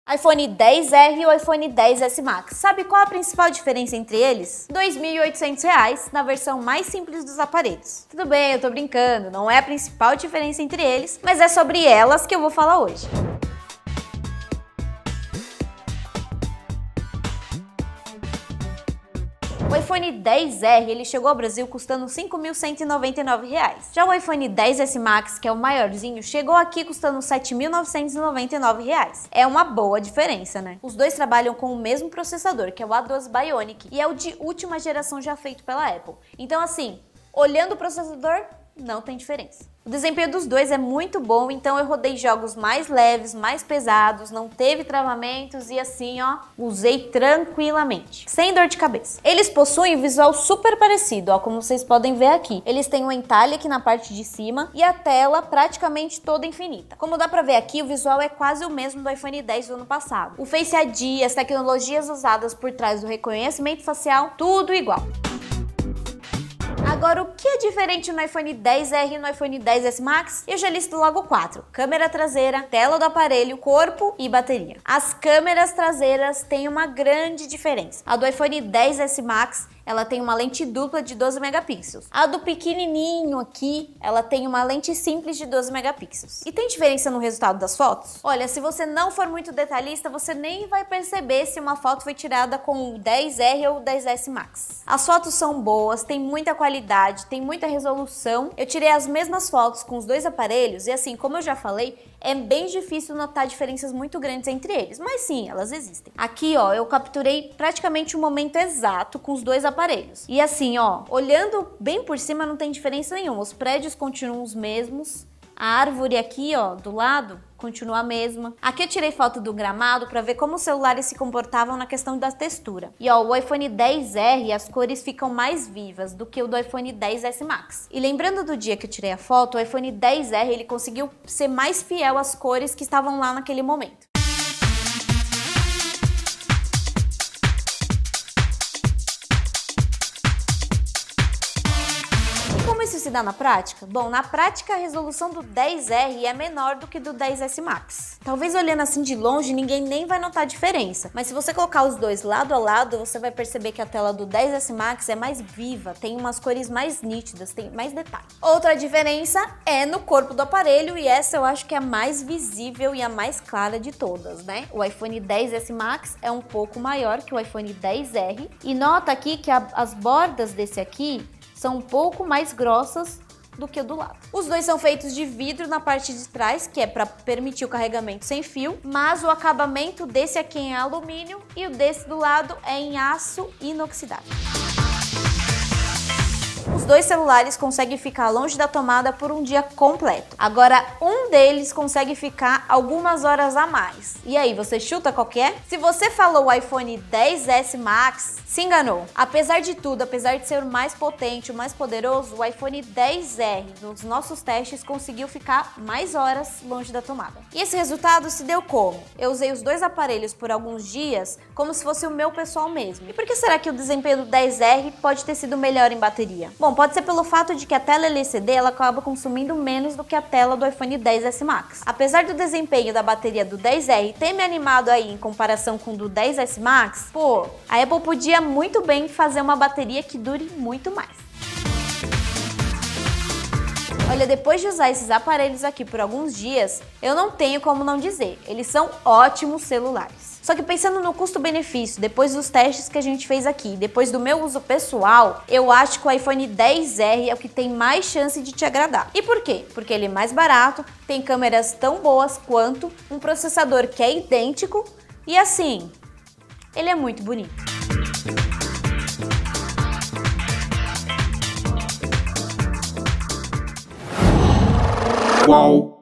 iPhone XR e o iPhone XS Max. Sabe qual a principal diferença entre eles? R$ 2.800 na versão mais simples dos aparelhos. Tudo bem, eu tô brincando, não é a principal diferença entre eles, mas é sobre elas que eu vou falar hoje. O iPhone XR ele chegou ao Brasil custando R$ 5.199. Já o iPhone XS Max, que é o maiorzinho, chegou aqui custando R$ 7.999. É uma boa diferença, né? Os dois trabalham com o mesmo processador, que é o A12 Bionic, e é o de última geração já feito pela Apple. Então assim, olhando o processador, não tem diferença. O desempenho dos dois é muito bom, então eu rodei jogos mais leves, mais pesados, não teve travamentos e assim, ó, usei tranquilamente, sem dor de cabeça. Eles possuem um visual super parecido, ó, como vocês podem ver aqui. Eles têm um entalhe aqui na parte de cima e a tela praticamente toda infinita. Como dá pra ver aqui, o visual é quase o mesmo do iPhone X do ano passado. O Face ID, as tecnologias usadas por trás do reconhecimento facial, tudo igual. Agora, o que é diferente no iPhone XR e no iPhone XS Max? Eu já listo logo 4. Câmera traseira, tela do aparelho, corpo e bateria. As câmeras traseiras têm uma grande diferença. A do iPhone XS Max, ela tem uma lente dupla de 12 megapixels. A do pequenininho aqui, ela tem uma lente simples de 12 megapixels. E tem diferença no resultado das fotos? Olha, se você não for muito detalhista, você nem vai perceber se uma foto foi tirada com o XR ou o XS Max. As fotos são boas, tem muita qualidade, tem muita resolução. Eu tirei as mesmas fotos com os dois aparelhos e assim, como eu já falei, é bem difícil notar diferenças muito grandes entre eles, mas sim, elas existem. Aqui, ó, eu capturei praticamente o momento exato com os dois aparelhos. E assim, ó, olhando bem por cima não tem diferença nenhuma, os prédios continuam os mesmos, a árvore aqui, ó, do lado, continua a mesma. Aqui eu tirei foto do gramado para ver como os celulares se comportavam na questão da textura. E ó, o iPhone XR, as cores ficam mais vivas do que o do iPhone XS Max. E lembrando do dia que eu tirei a foto, o iPhone XR ele conseguiu ser mais fiel às cores que estavam lá naquele momento. Como isso se dá na prática? Bom, na prática a resolução do XR é menor do que do XS Max. Talvez olhando assim de longe ninguém nem vai notar a diferença, mas se você colocar os dois lado a lado, você vai perceber que a tela do XS Max é mais viva, tem umas cores mais nítidas, tem mais detalhes. Outra diferença é no corpo do aparelho e essa eu acho que é a mais visível e a mais clara de todas, né? O iPhone XS Max é um pouco maior que o iPhone XR e nota aqui que as bordas desse aqui são um pouco mais grossas do que o do lado. Os dois são feitos de vidro na parte de trás, que é para permitir o carregamento sem fio, mas o acabamento desse aqui é em alumínio e o desse do lado é em aço inoxidável. Os dois celulares conseguem ficar longe da tomada por um dia completo. Agora, um deles consegue ficar algumas horas a mais. E aí, você chuta qual que é? Se você falou o iPhone XS Max, se enganou. Apesar de tudo, apesar de ser o mais potente, o mais poderoso, o iPhone XR, nos nossos testes, conseguiu ficar mais horas longe da tomada. E esse resultado se deu como? Eu usei os dois aparelhos por alguns dias, como se fosse o meu pessoal mesmo. E por que será que o desempenho do XR pode ter sido melhor em bateria? Bom, pode ser pelo fato de que a tela LCD ela acaba consumindo menos do que a tela do iPhone XS Max. Apesar do desempenho da bateria do XR ter me animado aí em comparação com o do XS Max, pô, a Apple podia muito bem fazer uma bateria que dure muito mais. Olha, depois de usar esses aparelhos aqui por alguns dias, eu não tenho como não dizer, eles são ótimos celulares. Só que pensando no custo-benefício, depois dos testes que a gente fez aqui, depois do meu uso pessoal, eu acho que o iPhone XR é o que tem mais chance de te agradar. E por quê? Porque ele é mais barato, tem câmeras tão boas quanto, um processador que é idêntico e assim, ele é muito bonito. Uau!